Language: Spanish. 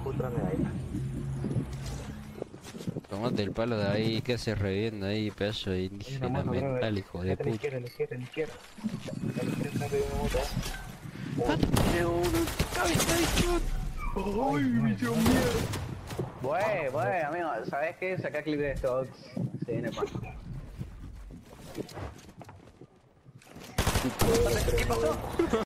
justo donde ahí. Tomate el palo de ahí, ¿qué haces reviviendo ahí, pedazo de Hay una indígena moto, bro. mental, hijo de A la puta? izquierda, a la izquierda, a la izquierda. A la izquierda está arriba de una moto. Tengo uno, Ay, Dios mío. Bueno, amigo, ¿sabes qué? Saca clip de esto. Se viene pan. ¿Qué pasó?